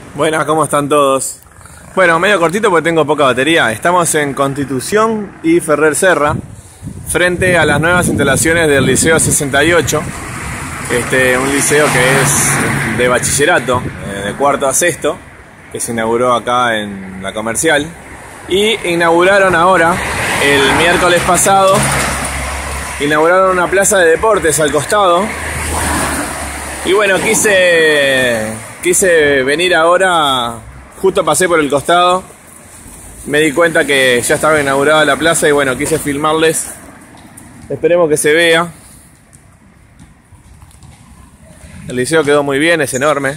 Buenas, ¿cómo están todos? Bueno, medio cortito porque tengo poca batería. Estamos en Constitución y Ferrer Serra, frente a las nuevas instalaciones del Liceo 68. Un liceo que es de bachillerato, de cuarto a sexto, que se inauguró acá en la Comercial. Y inauguraron ahora, el miércoles pasado, inauguraron una plaza de deportes al costado. Y bueno, quise venir ahora, justo pasé por el costado, me di cuenta que ya estaba inaugurada la plaza y bueno, quise filmarles. Esperemos que se vea. El liceo quedó muy bien, es enorme.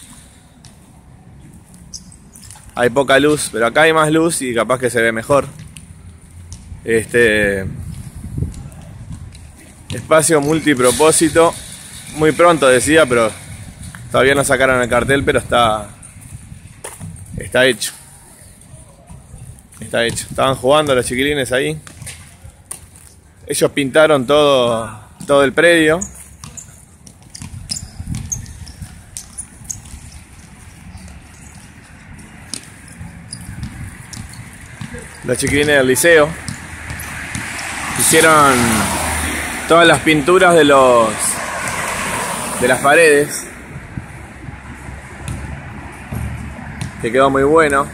Hay poca luz, pero acá hay más luz y capaz que se ve mejor. Espacio multipropósito. Muy pronto decía, pero todavía no sacaron el cartel, pero está hecho. Está hecho. Estaban jugando los chiquilines ahí. Ellos pintaron todo el predio. Los chiquilines del liceo hicieron todas las pinturas de las paredes, que quedó muy bueno.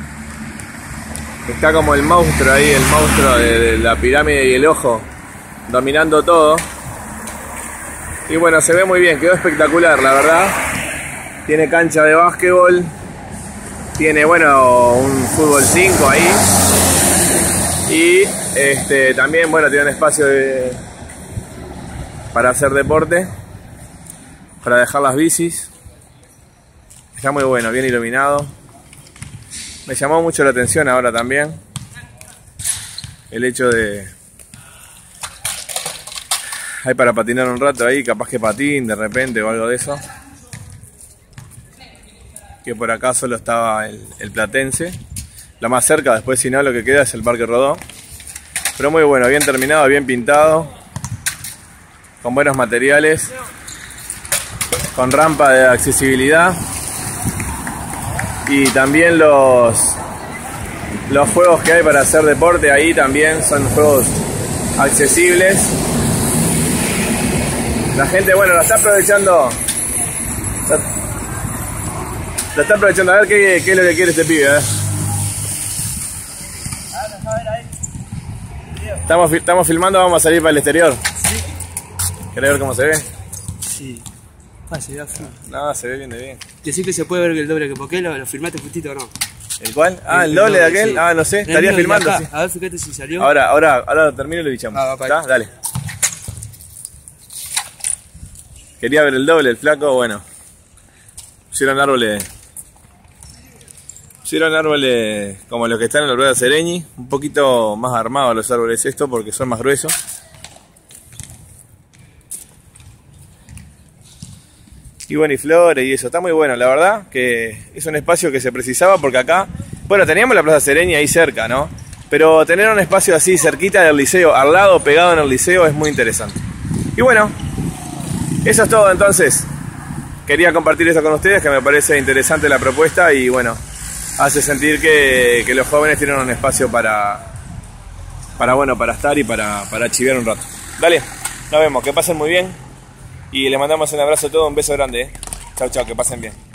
Está como el monstruo ahí, el monstruo de la pirámide y el ojo dominando todo. Y bueno, se ve muy bien, quedó espectacular, la verdad. Tiene cancha de básquetbol, tiene bueno un fútbol 5 ahí. Y también bueno, tiene un espacio para hacer deporte, para dejar las bicis. Está muy bueno, bien iluminado. Me llamó mucho la atención ahora también el hecho de... Hay para patinar un rato ahí, capaz que patín de repente o algo de eso. Que por acá solo estaba el Platense. La más cerca, después si no lo que queda es el Parque Rodó. Pero muy bueno, bien terminado, bien pintado, con buenos materiales, con rampa de accesibilidad. Y también los juegos que hay para hacer deporte ahí también son juegos accesibles. La gente, bueno, la está aprovechando. La está aprovechando. A ver qué es lo que quiere este pibe, Estamos filmando, vamos a salir para el exterior. Sí. ¿Querés ver cómo se ve? Sí. Se ve afín. No, se ve bien de bien. Decir que se puede ver el doble, que ¿por qué lo filmaste justito o no? ¿El cuál? Ah, el doble de aquel. Sí. Ah, no sé, estaría filmando. Sí. A ver, fíjate si salió. Ahora lo termino y lo bichamos. ¿Está? Dale. Quería ver el doble, el flaco, bueno. Pusieron árboles como los que están en la rueda Sereñi, un poquito más armados los árboles porque son más gruesos. Y bueno, y flores y eso, está muy bueno, la verdad que es un espacio que se precisaba porque acá, bueno, teníamos la Plaza Sereñi ahí cerca, ¿no? Pero tener un espacio así cerquita del liceo, al lado, pegado en el liceo, es muy interesante. Y bueno, eso es todo entonces. Quería compartir esto con ustedes, que me parece interesante la propuesta y bueno, hace sentir que los jóvenes tienen un espacio para estar y para chivear un rato. Dale, nos vemos, que pasen muy bien y les mandamos un abrazo a todos, un beso grande. Chau, chau, que pasen bien.